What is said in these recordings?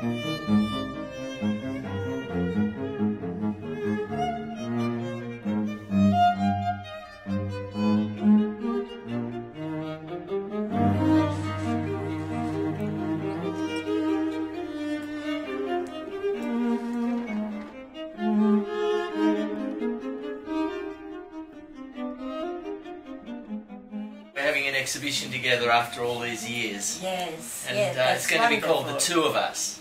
Having an exhibition together after all these years. Yes, and yes, it's going to be called The Two of Us.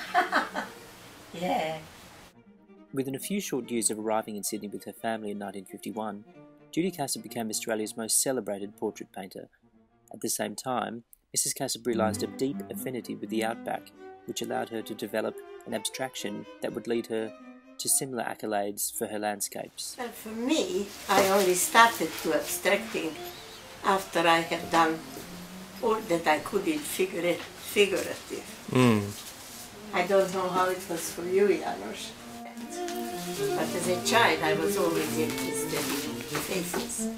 Yeah. Within a few short years of arriving in Sydney with her family in 1951, Judy Cassab became Australia's most celebrated portrait painter. At the same time, Mrs. Cassab realised a deep affinity with the outback, which allowed her to develop an abstraction that would lead her to similar accolades for her landscapes. Well, for me, I only started to abstracting after I have done all that I could in figurative. I don't know how it was for you, Janos. But as a child, I was always interested in faces.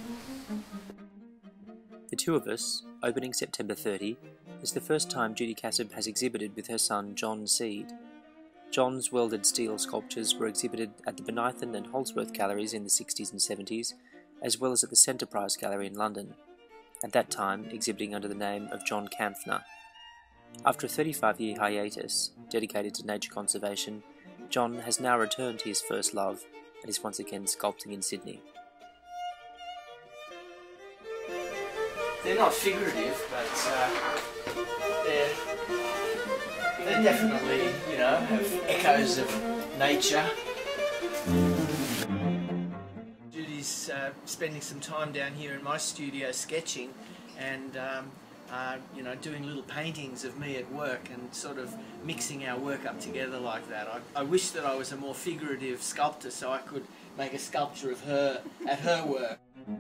The Two of Us, opening September 30, is the first time Judy Cassab has exhibited with her son John Seed. John's welded steel sculptures were exhibited at the Bonython and Holdsworth galleries in the 60s and 70s, as well as at the Enterprise Gallery in London, at that time exhibiting under the name of John Kampfner. After a 35-year hiatus dedicated to nature conservation, John has now returned to his first love and is once again sculpting in Sydney. They're not figurative, but they're definitely, you know, have echoes of nature. Judy's spending some time down here in my studio sketching and you know, doing little paintings of me at work and sort of mixing our work up together like that. I wish that I was a more figurative sculptor so I could make a sculpture of her at her work.